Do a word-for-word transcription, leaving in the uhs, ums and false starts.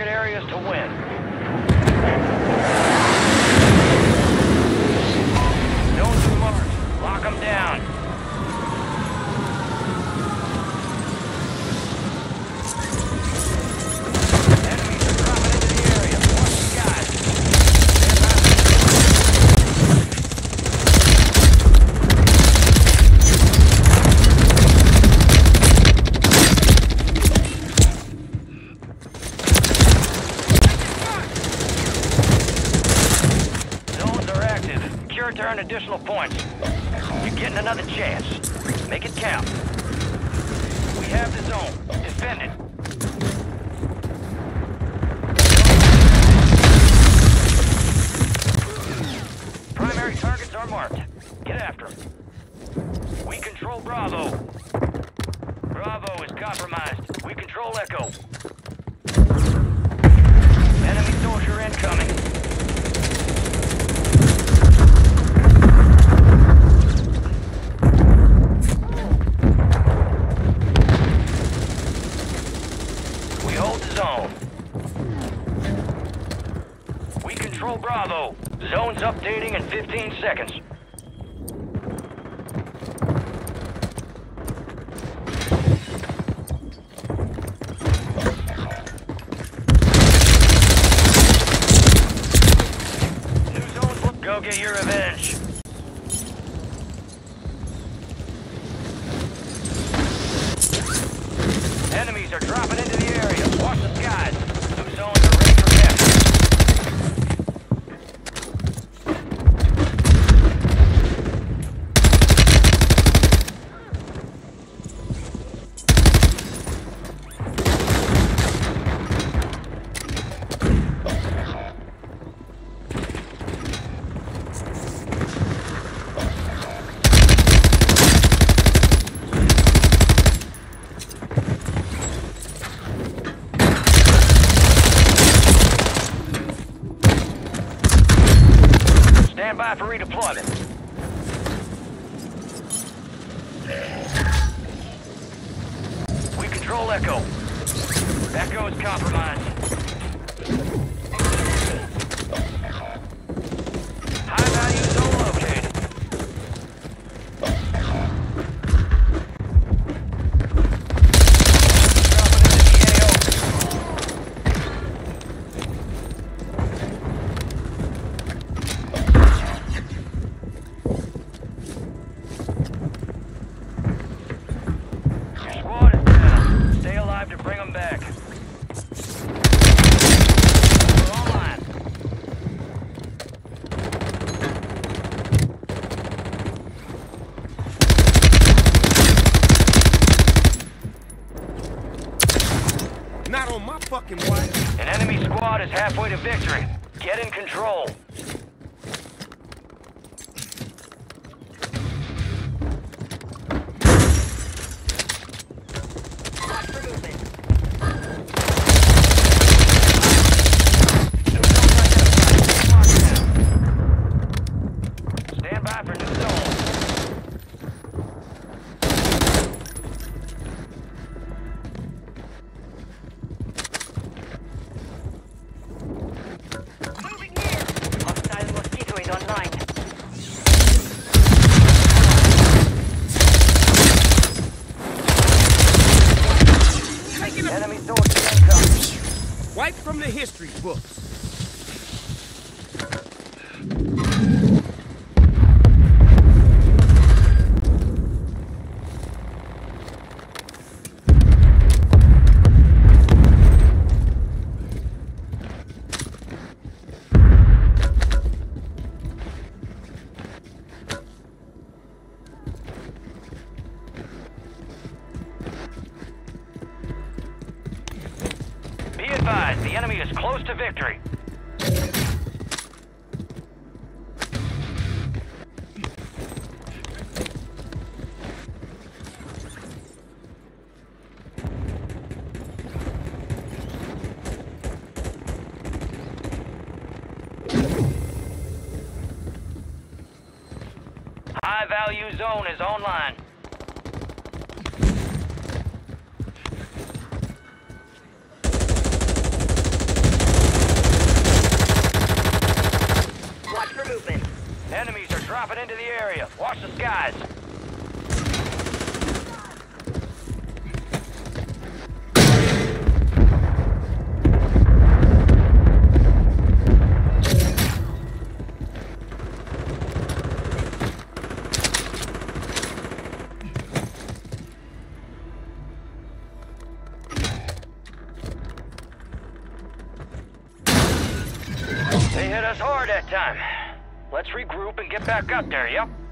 areas to win. Zones are marked. Lock them down. Enemies are dropping into the area. Watch the skies. To earn additional points. You're getting another chance. Make it count. We have the zone. Defend it. Primary targets are marked. Get after them. We control Bravo. Bravo is compromised. We control Echo. Enemy soldier incoming. We control Bravo. Zone's updating in fifteen seconds. New zones look. Go get your revenge. Enemies are dropping into the area. Watch the skies. New zones are ready for capture. Stand by for redeployment. We control Echo. Echo is compromised. High value zone located. To bring them back. We're online. Not on my fucking wife. An enemy squad is halfway to victory. Get in control. Wiped from the history books. Be advised, the enemy is close to victory. High value zone is online. Watch the skies. They hit us hard that time. Let's regroup and get back up there, yep?